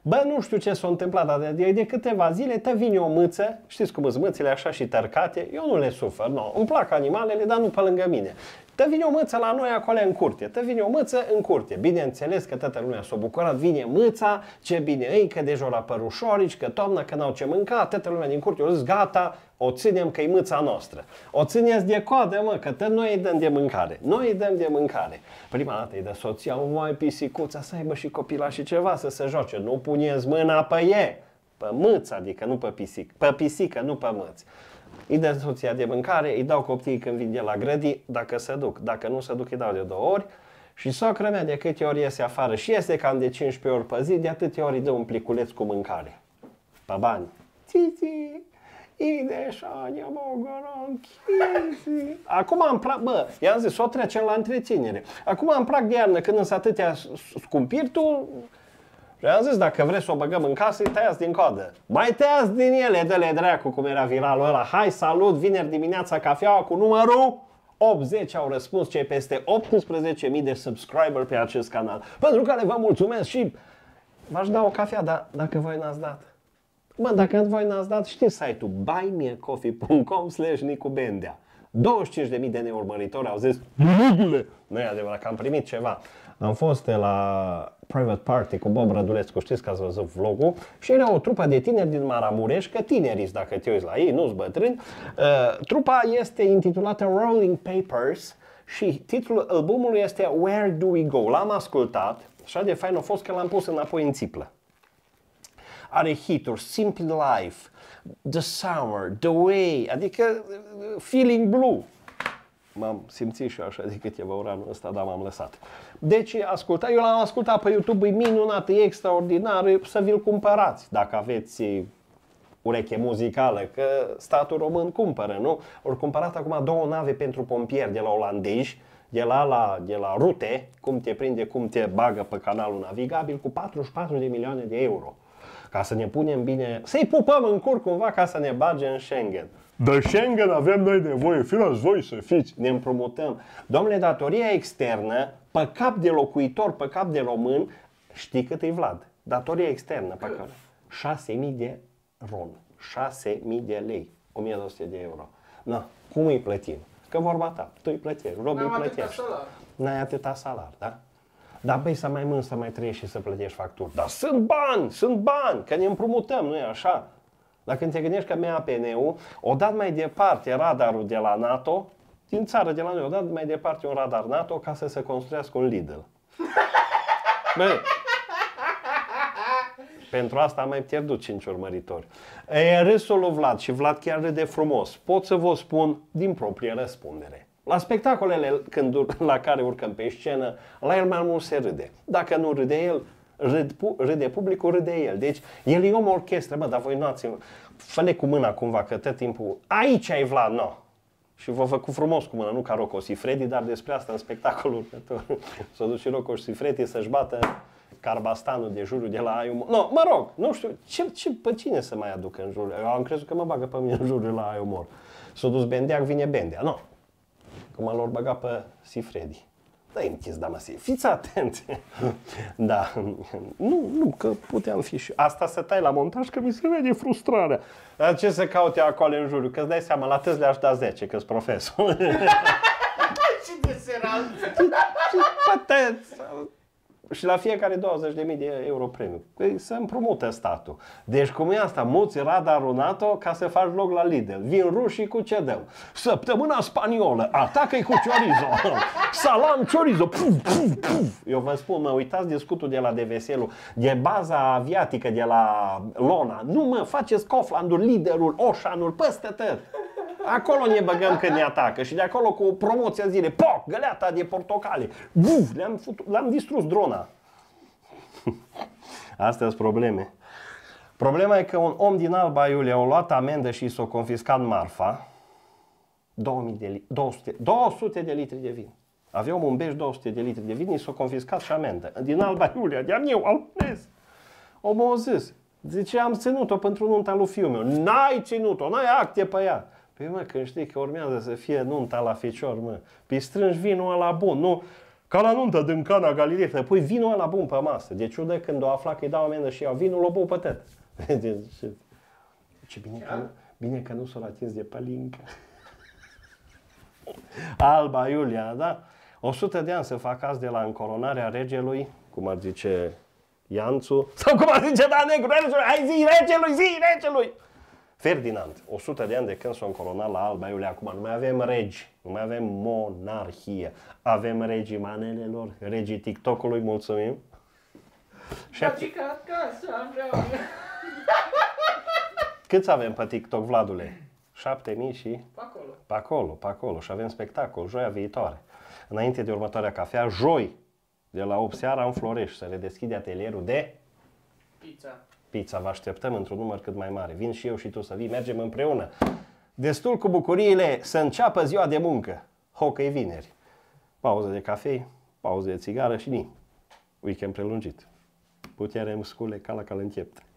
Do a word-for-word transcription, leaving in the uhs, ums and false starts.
Bă, nu știu ce s-a întâmplat, dar de, de câteva zile te vine o mâță, știți cum sunt mâțile așa și tărcate, eu nu le sufăr, nu. Îmi plac animalele, dar nu pe lângă mine. Te vine o mâță la noi acolo în curte, te vine o mâță în curte. Bineînțeles că toată lumea s-a bucurat, vine mâța, ce bine ei, că deja la părușorici, că toamna, că n-au ce mânca, toată lumea din curte a zis, gata, o ținem că e mâța noastră. O țineți de coadă, mă, că tot noi îi dăm de mâncare. Noi îi dăm de mâncare. Prima dată îi dă soția, mai pisicuța, să aibă și copila și ceva să se joace. Nu puneți mâna pe e, pe mâță, adică nu pe pisică, pe pisică, nu pe mâți. Îi dă soția de mâncare, îi dau copiii când vin de la grădii, dacă se duc. Dacă nu se duc, îi dau de două ori. Și socră mea de câte ori iese afară și iese cam de cincisprezece ori pe zi, de atâtea ori îi dă un pliculeț cu mâncare. Pe bani. Țiți, ideșania, mogoron, chizi. Acum îmi plac, bă, i-am zis, o trecem la întreținere. Acum îmi plac de iarnă, când însă atâtea scumpiri, tu... Și am zis, dacă vreți să o băgăm în casă, îi tăiați din coadă. Mai tăiați din ele, dă-le dracu, cum era viralul ăla. Hai, salut, vineri dimineața, cafeaua cu numărul optzeci au răspuns cei peste optsprezece mii de subscriber pe acest canal. Pentru care vă mulțumesc și v-aș da o cafea, dar dacă voi n-ați dat. Bă, dacă voi n-ați dat, știți site-ul buy me a coffee punct com slash Nicu Bendea. douăzeci și cinci de mii de neurmăritori au zis, nu e adevărat că am primit ceva. Am fost la Private Party cu Bob Rădulescu, știți că ați văzut vlogul, și era o trupă de tineri din Maramureș, că tinerii, dacă te uiți la ei, nu-s bătrâni. Uh, trupa este intitulată Rolling Papers și titlul albumului este Where Do We Go? L-am ascultat, așa de fain a fost că l-am pus înapoi în țiplă. Are hituri, Simple Life, The Summer, The Way, adică Feeling Blue. M-am simțit și eu așa de câteva ori anul ăsta, dar m-am lăsat. Deci, asculta, eu l-am ascultat pe YouTube, e minunat, e extraordinar, să vi-l cumpărați, dacă aveți ureche muzicală, că statul român cumpără, nu? Ori cumpărat acum două nave pentru pompieri de la olandezi, de la, la, de la rute, cum te prinde, cum te bagă pe canalul navigabil, cu patruzeci și patru de milioane de euro. Ca să ne punem bine, să-i pupăm în cur cumva ca să ne bage în Schengen. De Schengen avem noi nevoie, fiți voi să fiți, ne împrumutăm. Domnule, datoria externă, pe cap de locuitor, pe cap de român, știi cât e, Vlad? Datoria externă pe care șase mii de ron, șase mii de lei, o mie două sute de euro. Na, cum îi plătim? Că vorba ta, tu îi plătești, Robi îi plătești. N-ai atâta salar, da? Dar băi, să mai mânci, să mai trăiești și să plătești facturi. Dar sunt bani, sunt bani, că ne împrumutăm, nu e așa? Dacă te gândești că M A P N-ul o dat mai departe radarul de la NATO, din țară de la noi, o dat mai departe un radar NATO ca să se construiască un Lidl. Băi, pentru asta am mai pierdut cinci urmăritori. E râsul lui Vlad și Vlad chiar râde frumos. Pot să vă spun din proprie răspundere. La spectacolele când, la care urcăm pe scenă, la el mai mult se râde. Dacă nu râde el, râd, râde publicul, râde el. Deci el e om orchestră, bă, dar voi nu ați... Fă-le cu mâna cumva, că tot timpul... Aici ai Vlad, no! Și vă făcut frumos cu mâna, nu ca Rocco Siffredi, dar despre asta în spectacolul următor. S-a dus și Rocco Siffredi să-și bată Carbastanul de juriu de la Aiumor. No, mă rog, nu știu, ce, ce, pe cine să mai aducă în juriu? Eu am crezut că mă bagă pe mine în juriu la Aiumor. S-a dus Bendeac, vine Bendea. Nu. Cum l-or băga pe Siffredi. Dă-i închis, da, mă, fiți atenți. Da, nu, nu, că puteam fi și... Asta să tai la montaj, că mi se vede frustrarea. Dar ce să caute acolo în juriu? Că-ți dai seama, la tăți le-aș da zece, că-s profesor. Și de seral. Păteți! Și la fiecare douăzeci de mii de euro premiu. Păi se împrumută statul. Deci cum e asta? Muți radarul NATO ca să faci loc la Lidl. Vin rușii cu ce dăm? Săptămâna spaniolă, atacă-i cu chorizo. Salam chorizo. Puf, puf, puf. Eu vă spun, mă, uitați de scutul de la de veselu, de baza aviatică de la Lona. Nu, mă, faceți Kauflandul, Lidl-ul, Oșanul, peste tot. Acolo ne băgăm când ne atacă și de acolo cu promoția zile, poc, găleata de portocale, le-am le-am distrus drona. Astea sunt probleme. Problema e că un om din Alba Iulia a luat amendă și s-a confiscat marfa, două mii de litri, două sute, două sute de litri de vin. Aveam un beci două sute de litri de vin și s-a confiscat și amendă. Din Alba Iulia, de-am eu, alunez. Omul a zis, zice, am ținut-o pentru nunta lui fiul meu. N-ai ținut-o, n-ai acte pe ea. Păi mă, când știi că urmează să fie nunta la ficior, mă, păi strângi vinul ăla bun, nu, Ca la nuntă din Cana Galilei, să pui vinul ăla bun pe masă. De ciudă când o afla că îi dau amendă și iau vinul, l-o bău pe tăt. Ce bine că, nu, bine că nu s-o atins de pălincă. Alba Iulia, da? o sută de ani să fac azi de la încoronarea regelui, cum ar zice Ianțu, sau cum ar zice Dan Negru, hai zi regelui, zi regelui! Ferdinand, o sută de ani de când s-a încoronat la Alba Iulia, acum nu mai avem regi, nu mai avem monarhie, avem regii manelelor, regii TikTok-ului, mulțumim. Câți avem pe TikTok, Vladule? șapte mii și... Pe acolo. Pe acolo, pe acolo. Și avem spectacol, joia viitoare. Înainte de următoarea cafea, joi, de la opt seara în Florești, se redeschide atelierul de... Pizza. Pizza, vă așteptăm într-un număr cât mai mare. Vin și eu și tu să vii, mergem împreună. Destul cu bucuriile, să înceapă ziua de muncă. Hockey vineri. Pauză de cafei, pauză de țigară și ni. Weekend prelungit. Putere muscule ca la cal în chiept.